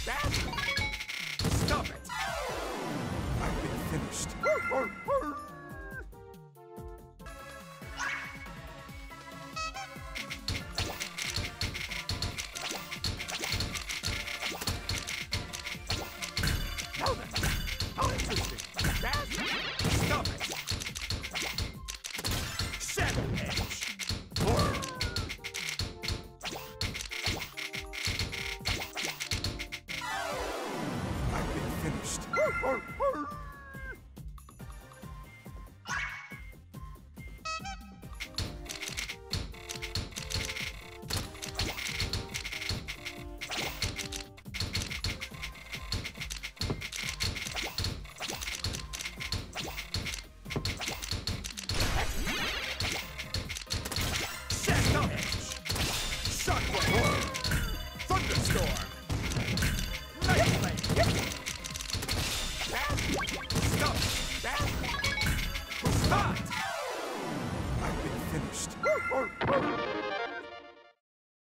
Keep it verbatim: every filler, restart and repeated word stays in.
Stop it! I've been finished. Now then, how interesting. Stop it! Savage! I've been finished.